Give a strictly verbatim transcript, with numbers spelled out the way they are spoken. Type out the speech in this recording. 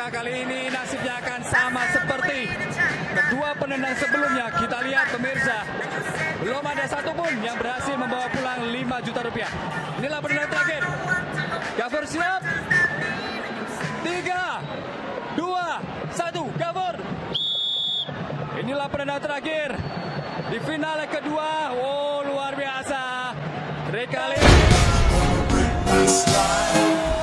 Apakah kali ini nasibnya akan sama seperti kedua penendang sebelumnya? Kita lihat pemirsa, belum ada satupun yang berhasil membawa pulang lima juta rupiah. Inilah penendang terakhir. Gafur siap. Tiga, dua, satu, Gafur. Inilah penendang terakhir di final kedua. Oh, luar biasa. Trik kali ini.